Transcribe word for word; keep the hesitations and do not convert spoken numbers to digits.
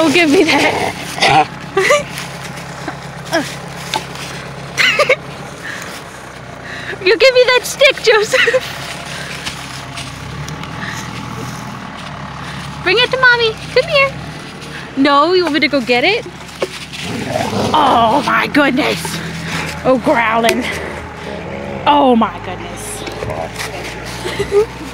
Don't give me that. You give me that stick, Joseph. Bring it to mommy. Come here. No, you want me to go get it? Oh my goodness. Oh, growling. Oh my goodness.